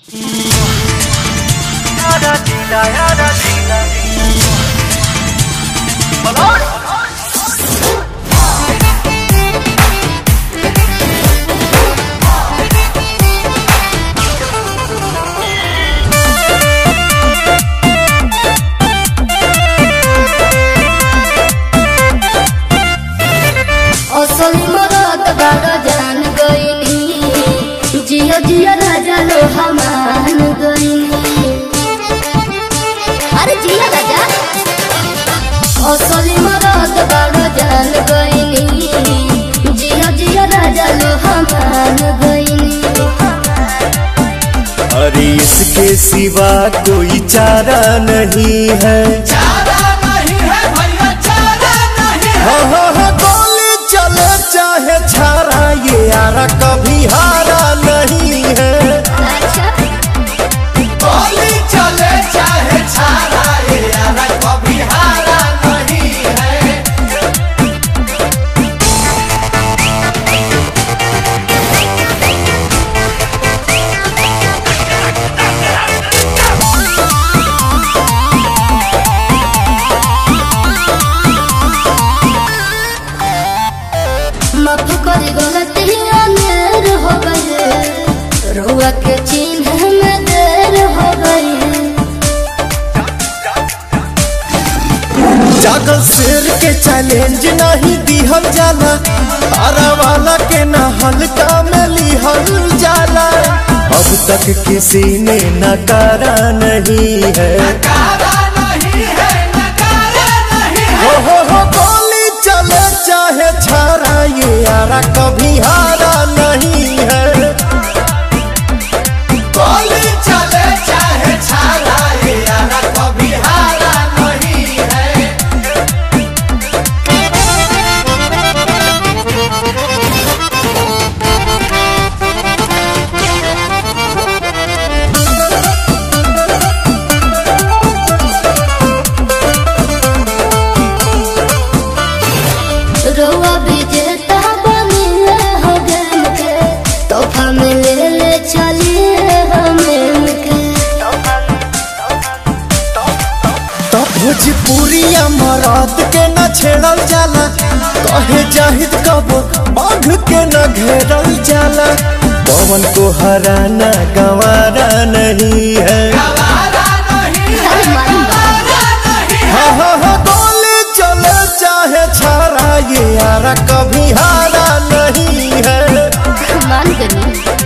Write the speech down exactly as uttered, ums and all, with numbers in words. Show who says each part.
Speaker 1: जिया जिया राजा लो हमान गईनी। अरे जिया राजा असली मरद बड़ा जान गईनी। जिया जिया राजा लो हमान गईनी।
Speaker 2: अरे इसके सिवा कोई चारा नहीं है,
Speaker 3: चारा नहीं है भैया, चारा नहीं है।
Speaker 2: हाँ हाँ हाँ गोली चले चाहे छारा, ये यारा कभी हारा नहीं है।
Speaker 1: अच्छा
Speaker 3: गोली चले चाहे छारा, ये यारा कभी हारा नहीं है।
Speaker 1: माफ करी गलती अनेर हो गए, रुआ के चिन्ह में देर हो गई।
Speaker 2: जागल शेर के चैलेंज नहीं दिहल जाला, तारा वाला के न हल्का में लिहल जाला। अब तक किसी ने नकारा नहीं है,
Speaker 3: नकारा नहीं है, नकारा नहीं है।
Speaker 2: हो हो हो गोली चले चाहे छारा, ये यारा कभी हारा नहीं है।
Speaker 3: गोली चले चाहे छारा, ये यारा कभी हारा नहीं है।
Speaker 1: रोआ विजेता बनिए हो गए के, तोहफा में ले ले चलिए हमें के।
Speaker 2: तो भोजपुरिया मराद के न छेड़ल जाला, कहे जाहिद कबो बाघ के न घेरल जाला। पवन को हराना गंवारा नहीं है,
Speaker 3: गवारा नहीं है, गवारा नहीं है।
Speaker 2: हाँ हाँ हाँ गोली चले चाहे छारा, ये यारा कभी हारा नहीं है।
Speaker 1: मान गई।